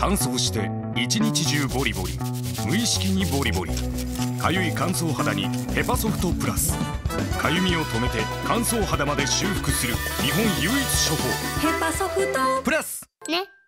乾燥して一日中ボリボリ、無意識にボリボリ、かゆい乾燥肌にヘパソフトプラス、かゆみを止めて乾燥肌まで修復する日本唯一処方、 ヘパソフトプラスね。